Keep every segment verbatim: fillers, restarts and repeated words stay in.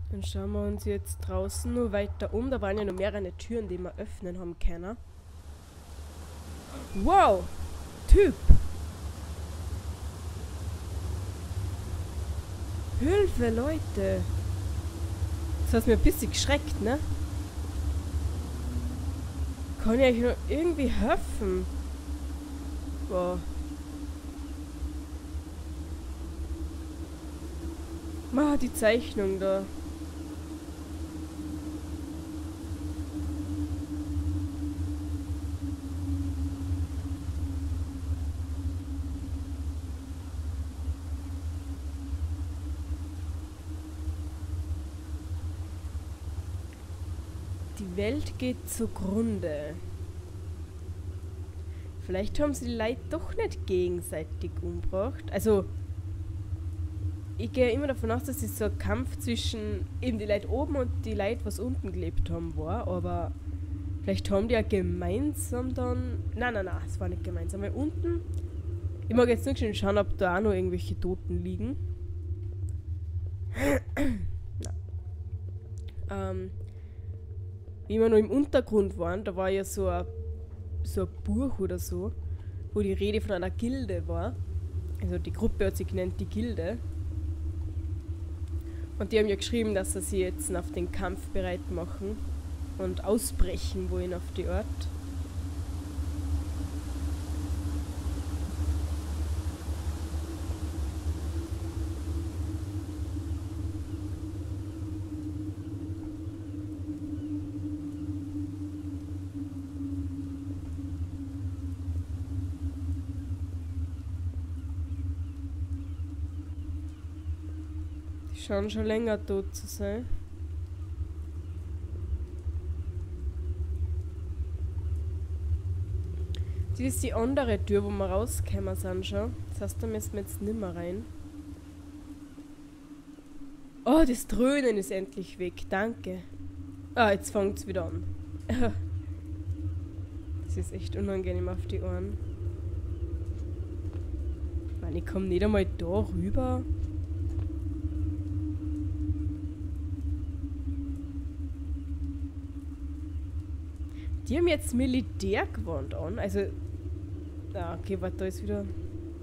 Dann schauen wir uns jetzt draußen nur weiter um. Da waren ja noch mehrere Türen, die wir öffnen haben können. Wow! Typ! Hilfe, Leute! Das hat mir ein bisschen geschreckt, ne? Kann ich euch noch irgendwie helfen? Wow. Ma, die Zeichnung da. Die Welt geht zugrunde. Vielleicht haben sie die Leute doch nicht gegenseitig umgebracht. Also, ich gehe immer davon aus, dass es so ein Kampf zwischen eben die Leute oben und die Leute, was unten gelebt haben, war. Aber vielleicht haben die ja gemeinsam dann... Nein, nein, nein, es war nicht gemeinsam. Weil unten... Ich mag jetzt nur schön schauen, ob da auch noch irgendwelche Toten liegen. ähm... Wie wir noch im Untergrund waren, da war ja so ein, so ein Buch oder so, wo die Rede von einer Gilde war. Also die Gruppe hat sich genannt die Gilde. Und die haben ja geschrieben, dass sie sich jetzt auf den Kampf bereit machen und ausbrechen wollen auf die Ort. Schauen schon länger tot zu sein. Das ist die andere Tür, wo wir rausgekommen sind schon. Das heißt, da müssen wir jetzt nicht mehr rein. Oh, das Dröhnen ist endlich weg. Danke. Ah, jetzt fängt es wieder an. Das ist echt unangenehm auf die Ohren. Mann, ich komme nicht einmal da rüber. Die haben jetzt Militärgewand an, also... Ah, okay, warte, da ist wieder...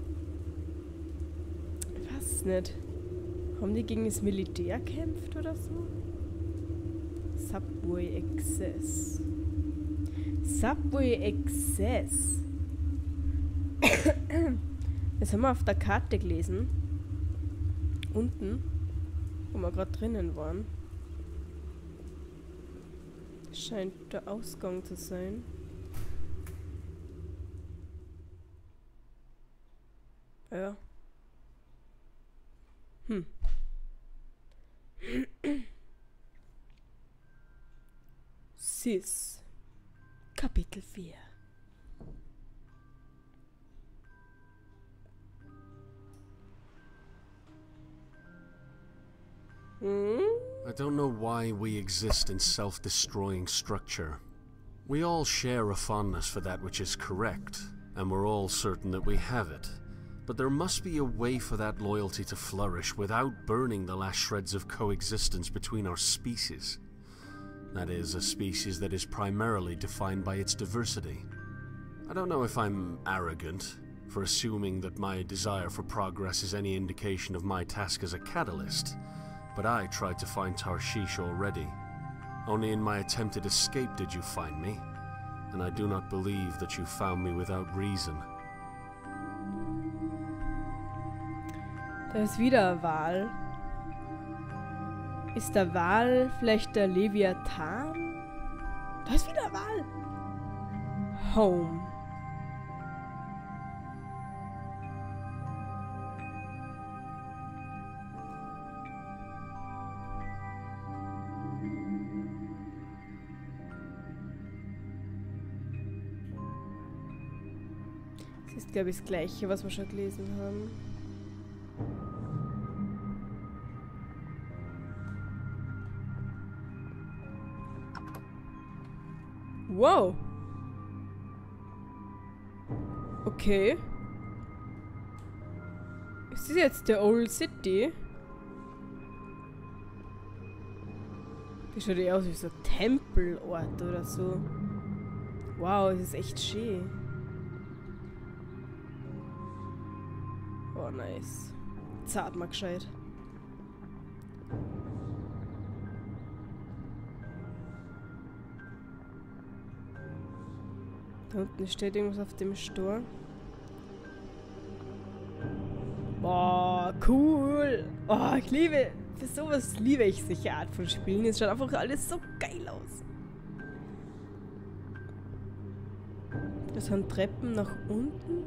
Ich weiß nicht. Haben die gegen das Militär gekämpft oder so? Subway Access. Subway Access. Das haben wir auf der Karte gelesen. Unten, wo wir gerade drinnen waren. Scheint der Ausgang zu sein. Ja. Hm. Sis. Kapitel vier. Hm? I don't know why we exist in self-destroying structure. We all share a fondness for that which is correct, and we're all certain that we have it. But there must be a way for that loyalty to flourish without burning the last shreds of coexistence between our species. That is, a species that is primarily defined by its diversity. I don't know if I'm arrogant for assuming that my desire for progress is any indication of my task as a catalyst, but I tried to find Tarshish already. Only in my attempted escape did you find me, and I do not believe that you found me without reason. Da ist wieder ein Wal. Ist der Wal vielleicht der Leviathan? Da ist wieder ein Wal. Home. Das ist, glaube ich, das Gleiche, was wir schon gelesen haben. Wow. Okay. Ist das jetzt der Old City? Das schaut ja aus wie so ein Tempelort oder so. Wow, das ist echt schön. Oh, nice. Zart mal gescheit. Da unten steht irgendwas auf dem Stor. Boah, cool. Oh, ich liebe... Für sowas liebe ich solche Art von Spielen. Es schaut einfach alles so geil aus. Das sind Treppen nach unten.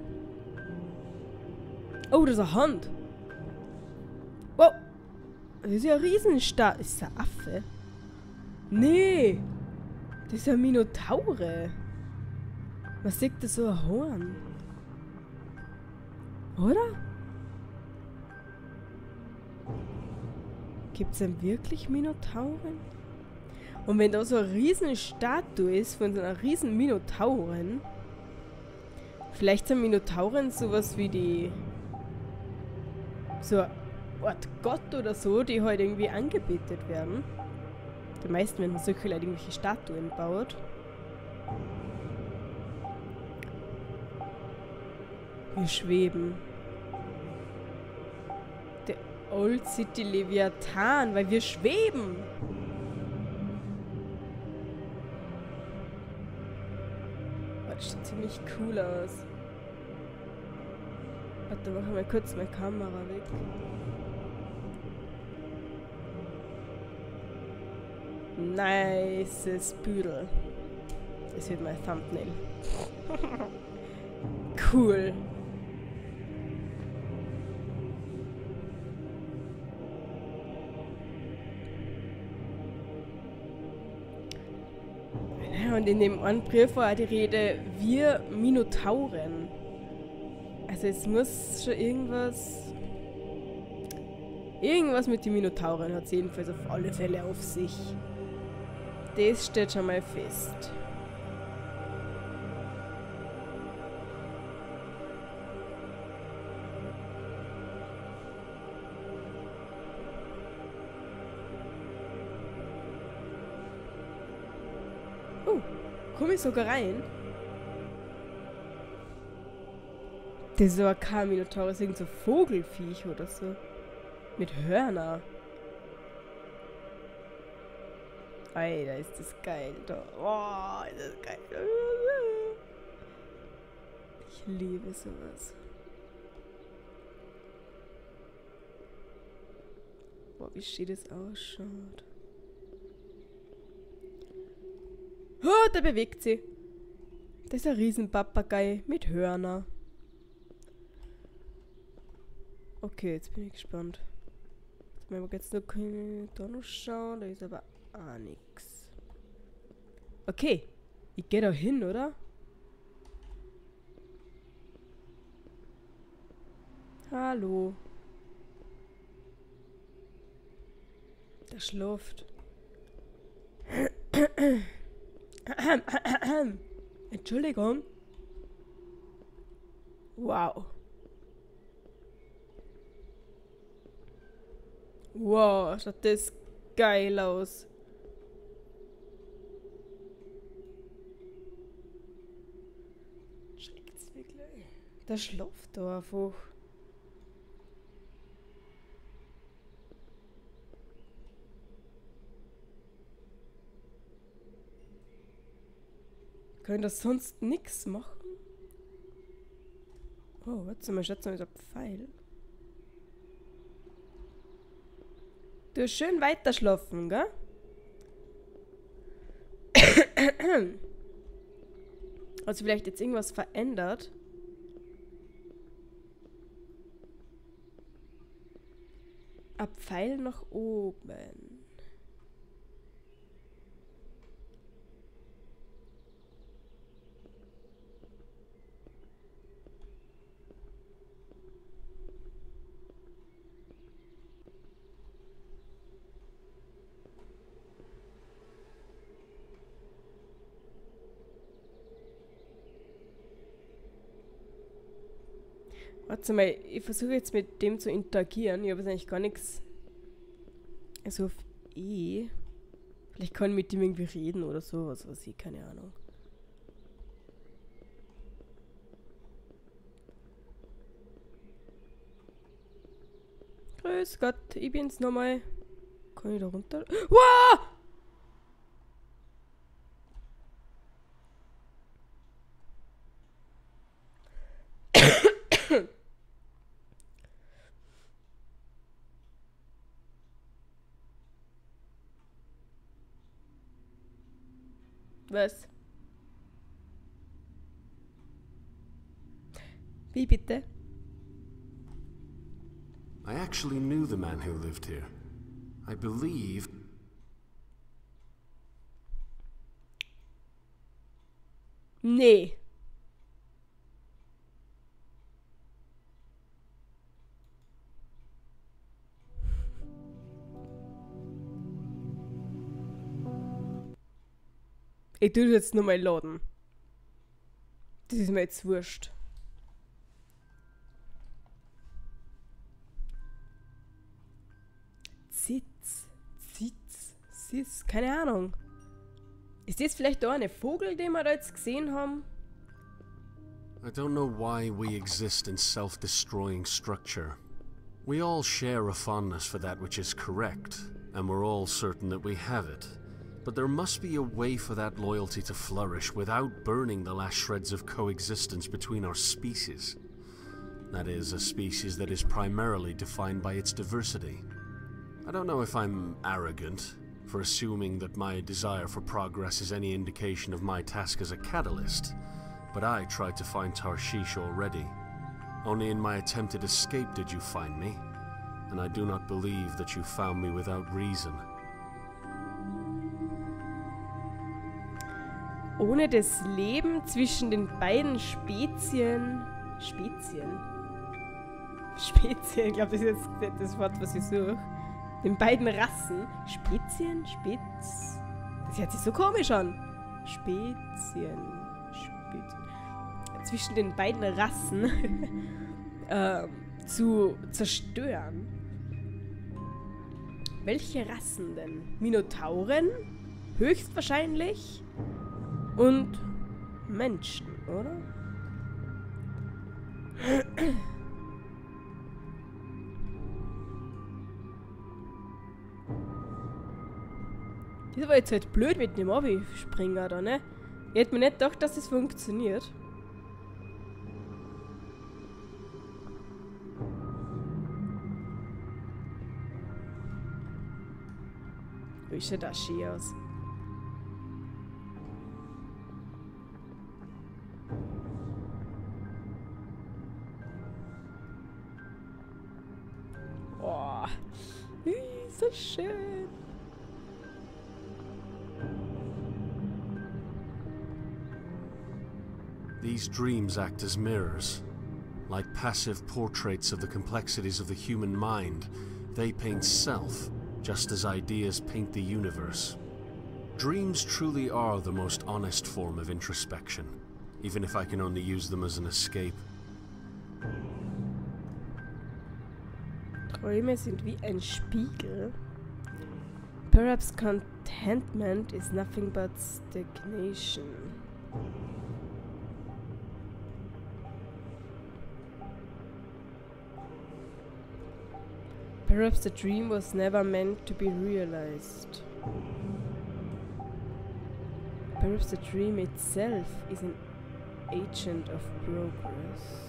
Oh, das ist eine Hand. Wow. Das ist ja ein Riesenstadt. Ist das ein Affe? Nee. Das ist ein Minotaure. Man sieht da so ein Horn. Oder? Gibt es denn wirklich Minotauren? Und wenn da so eine riesen Statue ist von so einer riesen Minotauren, vielleicht sind Minotauren sowas wie die... so eine Art Gott oder so, die halt irgendwie angebetet werden. Die meisten, wenn man solche Leute irgendwelche Statuen baut. Wir schweben. Der Old City Leviathan, weil wir schweben. Das sieht ziemlich cool aus. Warte, machen wir kurz meine Kamera weg. Nices Büdel. Das wird mein Thumbnail. Cool. Und in dem einen Brief war die Rede, wir Minotauren. Also es muss schon irgendwas... Irgendwas mit den Minotauren hat es jedenfalls auf alle Fälle auf sich. Das steht schon mal fest. Oh, komm ich sogar rein? Das ist aber kein Minotaur, das ist irgend so ein Vogelfiech oder so. Mit Hörner. Alter, ist das geil. Da. Oh, ist das geil. Ich liebe sowas. Boah, wie schön das ausschaut. Oh, der bewegt sie. Das ist ein Riesenpapagei mit Hörner. Okay, jetzt bin ich gespannt. Jetzt werden wir jetzt noch keine da noch schauen, da ist aber auch nix. Okay, ich gehe da hin, oder? Hallo. Der schläft. Entschuldigung. Wow. Wow, schaut das geil aus. Schreckt's wirklich. Der schläft da einfach. Können das sonst nichts machen? Oh, warte mal, schätze mal, ist ein Pfeil. Du hast schön weiter schlafen, gell? Hat sich vielleicht jetzt irgendwas verändert? Ein Pfeil nach oben. Warte mal, ich versuche jetzt mit dem zu interagieren. Ich habe jetzt eigentlich gar nichts. Also auf E. Vielleicht kann ich mit ihm irgendwie reden oder so, was weiß ich, keine Ahnung. Grüß Gott, ich bin's nochmal. Kann ich da runter? Wow! Was? Wie bitte? I actually knew the man who lived here. I believe... Nee. Ich tue jetzt nur mal laden. Das ist mir jetzt wurscht. Sitz, Sitz, Sitz, keine Ahnung. Ist das vielleicht da eine Vogel, den wir da jetzt gesehen haben? I don't know why we exist in self-destroying structure. We all share a fondness for that which is correct, and we're all certain that we have it. But there must be a way for that loyalty to flourish without burning the last shreds of coexistence between our species. That is, a species that is primarily defined by its diversity. I don't know if I'm arrogant for assuming that my desire for progress is any indication of my task as a catalyst, but I tried to find Tarshish already. Only in my attempted escape did you find me, and I do not believe that you found me without reason. Ohne das Leben zwischen den beiden Spezien... Spezien? Spezien, ich glaube, das ist jetzt das Wort, was ich suche. Den beiden Rassen. Spezien? Spez... Das hört sich so komisch an. Spezien... Spezien... Zwischen den beiden Rassen äh, zu zerstören. Welche Rassen denn? Minotauren? Höchstwahrscheinlich. Und Menschen, oder? Das war jetzt halt blöd mit dem Abi-Springer da, ne? Ich hätte mir nicht gedacht, dass das funktioniert. Wie schaut das schön aus? Oh, so schön. These dreams act as mirrors. Like passive portraits of the complexities of the human mind, they paint self, just as ideas paint the universe. Dreams truly are the most honest form of introspection, even if I can only use them as an escape. Träume sind wie ein Spiegel. Perhaps contentment is nothing but stagnation. Perhaps the dream was never meant to be realized. Perhaps the dream itself is an agent of progress.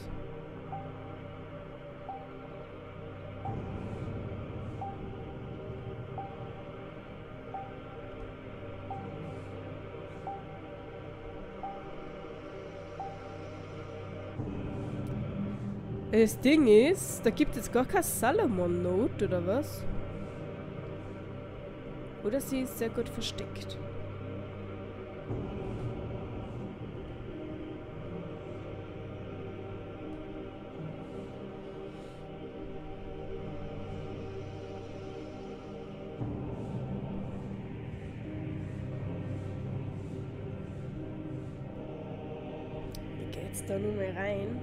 Das Ding ist, da gibt es gar kein Salomon-Note, oder was? Oder sie ist sehr gut versteckt. Ich gehe jetzt da nur mal rein.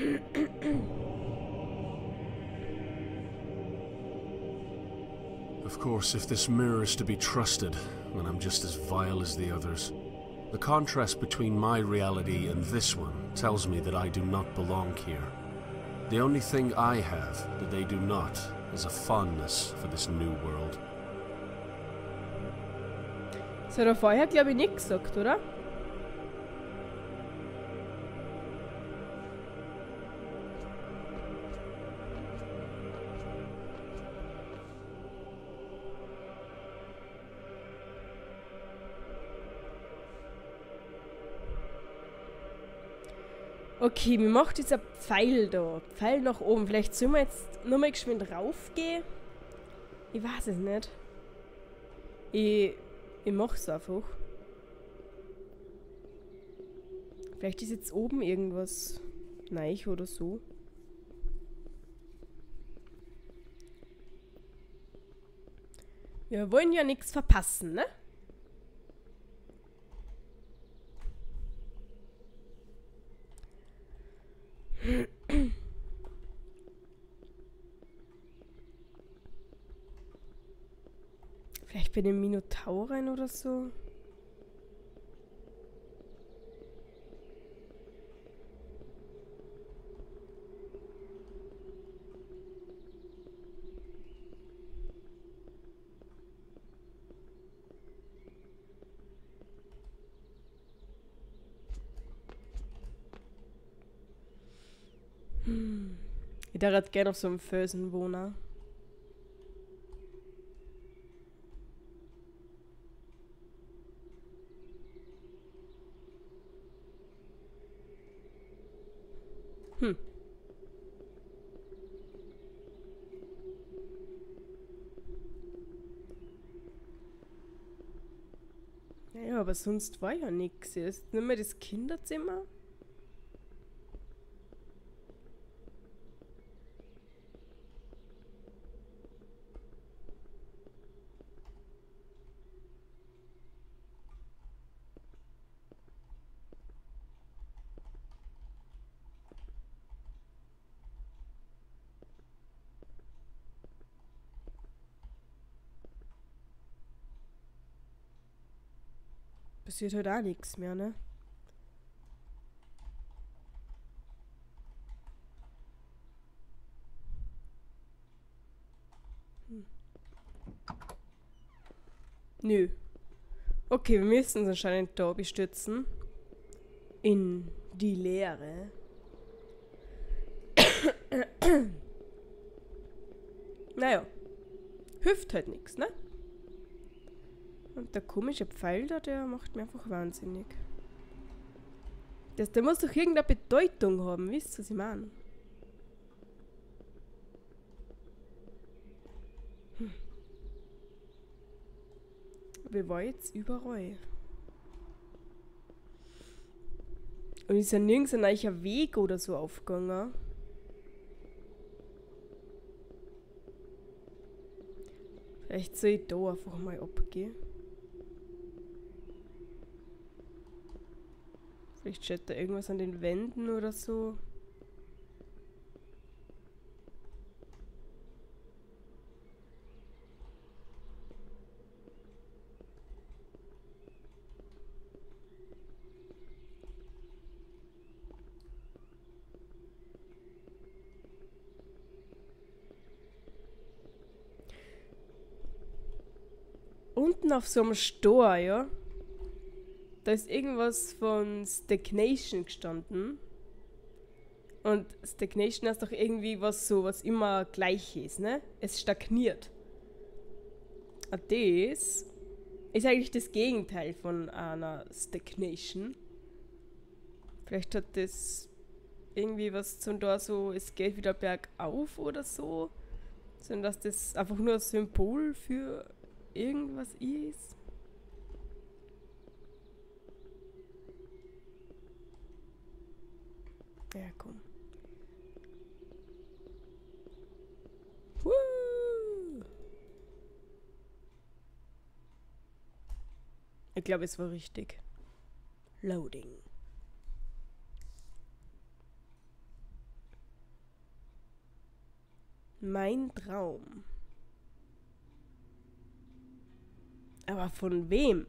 A Of course, if this mirror is to be trusted, then I'm just as vile as the others. The contrast between my reality and this one tells me that I do not belong here. The only thing I have that they do not is a fondness for this new world. Das hat er vorher, glaube ich, nicht gesagt, oder? Okay, wie macht dieser Pfeil da? Pfeil nach oben. Vielleicht sollen wir jetzt nochmal geschwind raufgehen? Ich weiß es nicht. Ich, ich mach's einfach. Vielleicht ist jetzt oben irgendwas Neich oder so. Wir wollen ja nichts verpassen, ne? Vielleicht bei den Minotauren oder so. Hm. Ich darf gerne auf so einem Felsen wohnen. Hm. Naja, aber sonst war ja nichts. Ist nicht mehr das Kinderzimmer. Passiert halt auch nichts mehr, ne? Hm. Nö. Okay, wir müssen uns anscheinend da bestürzen. In die Leere. Naja. Hilft halt nichts, ne? Und der komische Pfeil da, der macht mir einfach wahnsinnig. Das, der muss doch irgendeine Bedeutung haben, wisst ihr, was ich meine? Hm. Wir waren jetzt überall. Und ist ja nirgends ein neuer Weg oder so aufgegangen. Vielleicht soll ich da einfach mal abgehen. Vielleicht steht da irgendwas an den Wänden oder so. Unten auf so einem Stor, ja? Da ist irgendwas von Stagnation gestanden. Und Stagnation ist doch irgendwie was so, was immer gleich ist, ne? Es stagniert. Und das ist eigentlich das Gegenteil von einer Stagnation. Vielleicht hat das irgendwie was zum da so, es geht wieder bergauf oder so. Sondern dass das einfach nur ein Symbol für irgendwas ist. Ja, komm. Woo! Ich glaube, es war richtig. Loading. Mein Traum. Aber von wem?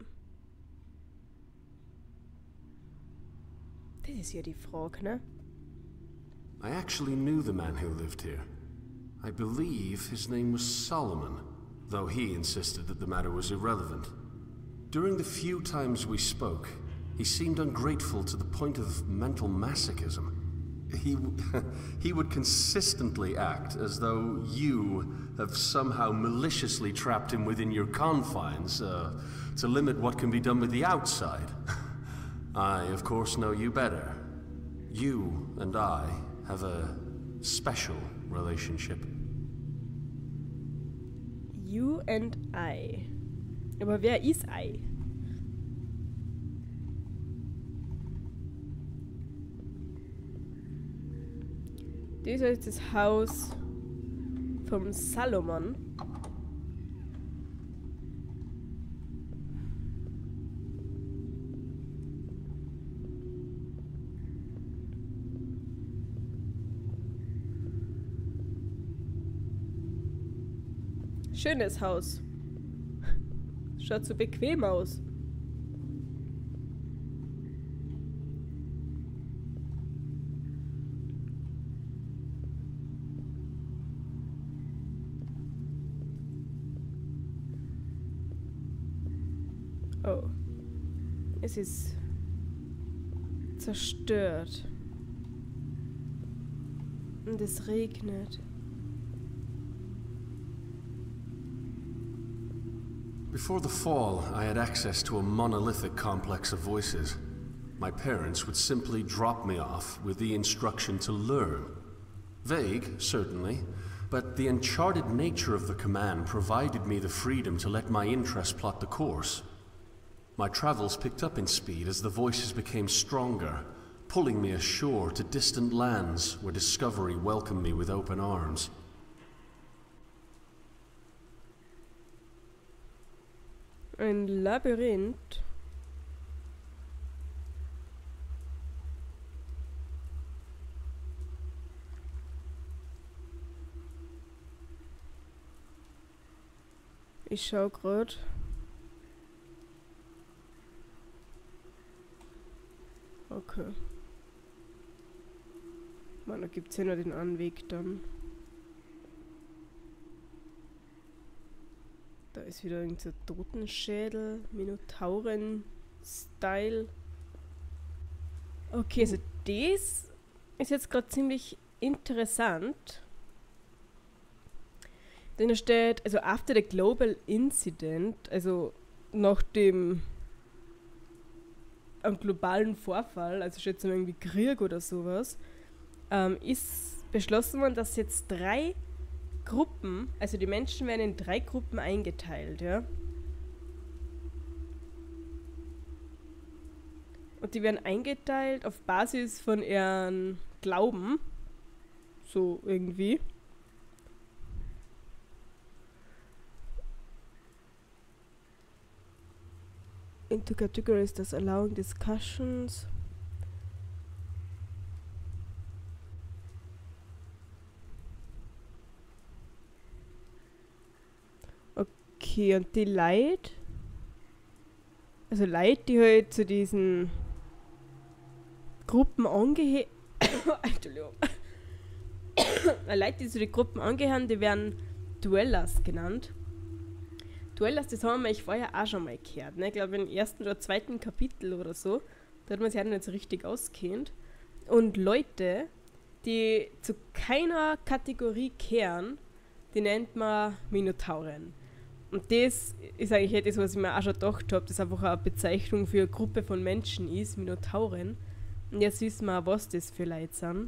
Das ist ja die Frage, ne? I actually knew the man who lived here. I believe his name was Solomon, though he insisted that the matter was irrelevant. During the few times we spoke, he seemed ungrateful to the point of mental masochism. He, he would consistently act as though you have somehow maliciously trapped him within your confines uh, to limit what can be done with the outside. I, of course, know you better. You and I have a special relationship. You and I. Aber wer ist I? Das ist das Haus vom Salomon. Schönes Haus. Schaut so bequem aus. Oh. Es ist zerstört. Und es regnet. Before the fall, I had access to a monolithic complex of voices. My parents would simply drop me off with the instruction to learn. Vague, certainly, but the uncharted nature of the command provided me the freedom to let my interest plot the course. My travels picked up in speed as the voices became stronger, pulling me ashore to distant lands where discovery welcomed me with open arms. Ein Labyrinth. Ich schau grad. Okay. Man, da gibt's ja nur den Anweg dann. Da ist wieder irgend so ein Totenschädel, Minotauren-Style. Okay, also das ist jetzt gerade ziemlich interessant. Denn da steht, also after the global incident, also nach dem am globalen Vorfall, also schätzen wir irgendwie Krieg oder sowas, ähm, ist beschlossen worden, dass jetzt drei Gruppen, also die Menschen werden in drei Gruppen eingeteilt, ja. Und die werden eingeteilt auf Basis von ihren Glauben, so irgendwie. Into categories that allowing discussions. Okay, und die Leute, also Leute, die halt zu diesen Gruppen angehören, Entschuldigung, Leute, die zu den Gruppen angehören, die werden Dwellers genannt. Dwellers, das haben wir ich vorher auch schon mal gehört, ne? Ich glaube im ersten oder zweiten Kapitel oder so, da hat man sich halt nicht so richtig auskennt. Und Leute, die zu keiner Kategorie kehren, die nennt man Minotauren. Und das ist eigentlich etwas, was ich mir auch schon gedacht habe, das einfach eine Bezeichnung für eine Gruppe von Menschen ist, Minotauren. Und jetzt wissen wir auch, was das für Leute sind.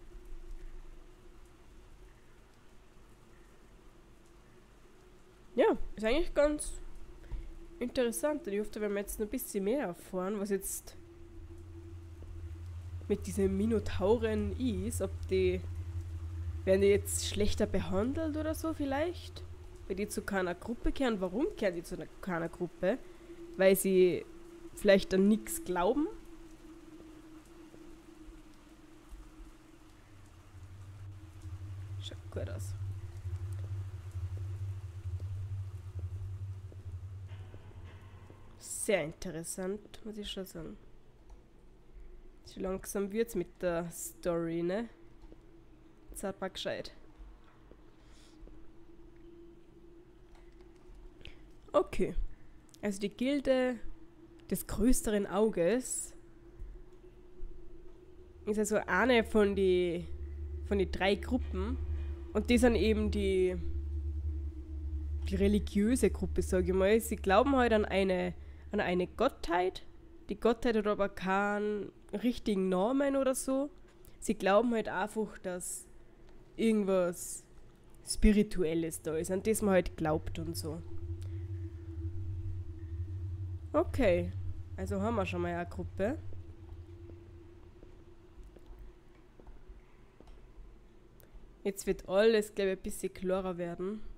Ja, ist eigentlich ganz interessant. Und ich hoffe, wenn wir jetzt noch ein bisschen mehr erfahren, was jetzt mit diesen Minotauren ist, ob die, werden die jetzt schlechter behandelt oder so vielleicht? Weil die zu keiner Gruppe kehren. Warum kehren die zu keiner Gruppe? Weil sie vielleicht an nichts glauben? Schaut gut aus. sehr interessant, muss ich schon sagen. So langsam wird's mit der Story, ne? Seid mal gescheit. Okay. Also die Gilde des größeren Auges ist also eine von die von die drei Gruppen und die sind eben die die religiöse Gruppe, sage ich mal. Sie glauben halt an eine an eine Gottheit. Die Gottheit hat aber keinen richtigen Namen oder so. Sie glauben halt einfach, dass irgendwas Spirituelles da ist, an das man halt glaubt und so. Okay, also haben wir schon mal eine Gruppe. Jetzt wird alles, glaube ich, ein bisschen klarer werden.